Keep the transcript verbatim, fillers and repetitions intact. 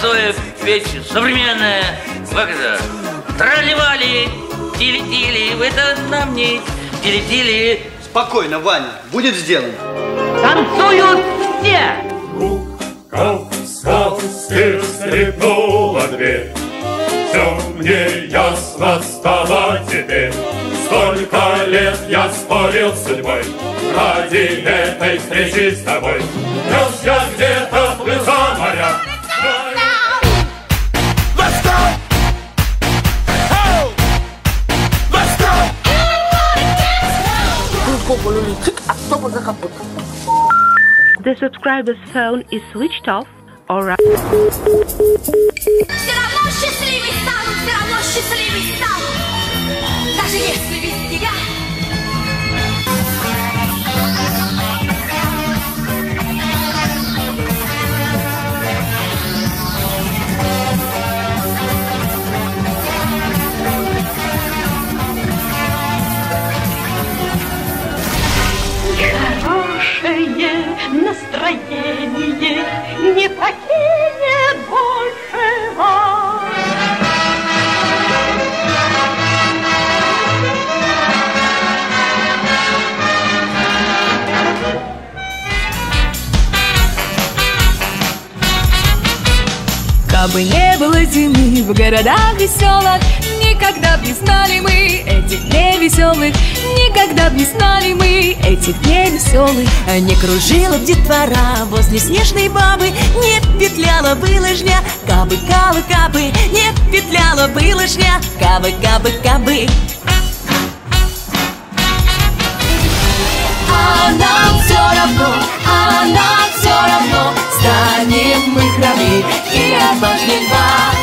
попсовая печь, современная. Как это? Тролливали, тили-тили, вы это нам не тили-тили. Спокойно, Ваня, будет сделано. Танцуют все! Сказки скрипнула дверь. Все мне ясно стало теперь. Столько лет я спорил с судьбой ради этой встречи с тобой. Нес я где-то в глаза моря. The subscriber's phone is switched off or... Все равно счастливый стану, все равно счастливый стану, даже если без тебя. Хорошее настроение не покинет больше вас. Кабы не было зимы в городах веселых, никогда б не знали мы этих дней веселых, никогда б не знали мы этих дней веселых. Не кружила б детвора возле снежной бабы, не петляла бы лыжня, кабы, кабы, кабы, не петляла бы лыжня, кабы, кабы, кабы. А нам все равно, а нам все равно, станем мы храбрее и отважнее льва.